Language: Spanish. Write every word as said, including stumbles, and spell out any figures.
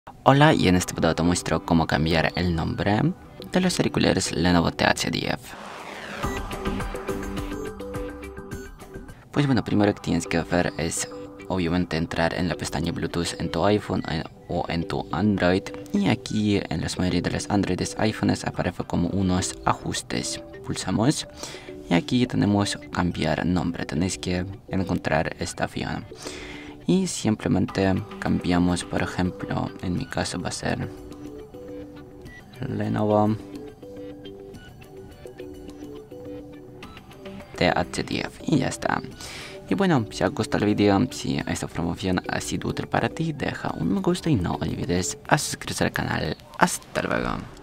Hola, y en este video te muestro cómo cambiar el nombre de los auriculares Lenovo T H diez. Pues bueno, primero que tienes que hacer es obviamente entrar en la pestaña Bluetooth en tu iPhone eh, o en tu Android, y aquí en las mayoría de los Androids iPhones aparece como unos ajustes. Pulsamos y aquí tenemos cambiar nombre. Tenéis que encontrar esta opción y simplemente cambiamos. Por ejemplo, en mi caso va a ser Lenovo T H diez y ya está. Y bueno, si os gustó el vídeo, si esta promoción ha sido útil para ti, deja un me gusta y no olvides a suscribirse al canal. Hasta luego.